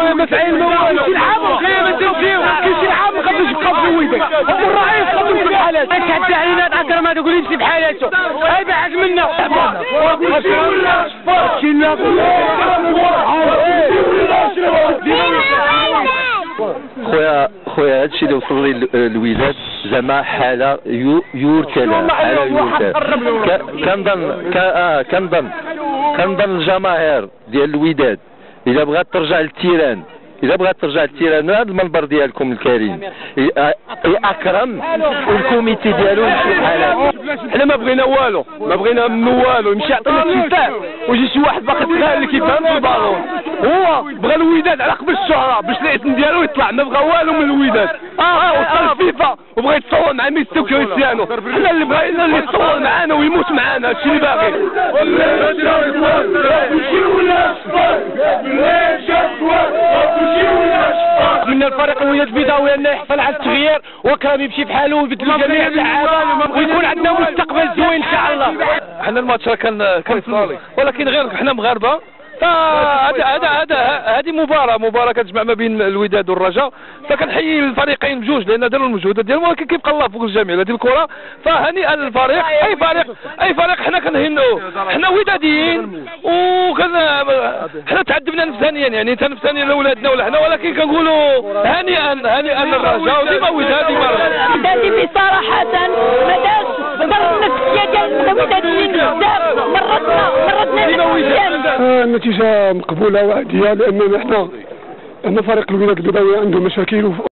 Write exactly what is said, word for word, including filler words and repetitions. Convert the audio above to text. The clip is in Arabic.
ما تعين ما والو كيلعبوا كاين نديرو فيهم كيلعب ما خاصش يبقى في الويدات والرئيس خاصو يمشي بحالاته حتى علينا اكرم هذاك اللي يمشي بحالاته هاي بعد منا خويا خويا هادشي اللي وصل لي الولاد زعما حاله يورتلا حاله يورتلا كنظن اه كنظن كنظن الجماهير ديال الوداد الا بغات ترجع للتيران الا بغات ترجع للتيران هذا المنبر ديالكم الكريم اكرم والكوميتي ديالو يمشي بحالات. حنا ما بغينا والو ما بغينا منو والو يمشي يعطينا التيساع ويجي شي واحد باقي تخيل اللي كيفهم في البالون هو بغى الوداد على قبل الشهره باش الاسم ديالو يطلع ما بغى والو من الوداد اه اه وصل الفيفا وبغى يتصور مع ميسي وكريستيانو حنا اللي بغينا اللي يتصور معانا ويموت معانا هادشي اللي باغي. من الفريق الوداد البيضاوي انه يحصل على التغيير وكرم يمشي بحاله ويبدلوا جميع اللعابه ويكون عندنا مستقبل زوين ان شاء الله. حنا الماتش كان كان ولكن غير حنا مغاربه فهذا هذا هذا هذه مباراه مباراه كتجمع ما بين الوداد والرجاء فكنحيي الفريقين بجوج لان داروا المجهودات ديالهم ولكن كيبقى الله فوق الجميع هذه الكره فهنيئا للفريق اي فريق اي فريق حنا كنهنئوه حنا وداديين وكن حنا تعذبنا نفسانيا يعني حتى نفسانيا لاولادنا ولا حنا ولكن كنقولوا هنيئا هنيئا للرجاء وديما وداد ديما ودادي بصراحه ما دارش ضر النفسيه ديال الوداديين بزاف مرتنا مرتنا النتيجة مقبولة وعادية لأننا حنا أن فريق الوداد البيضاوي عنده مشاكل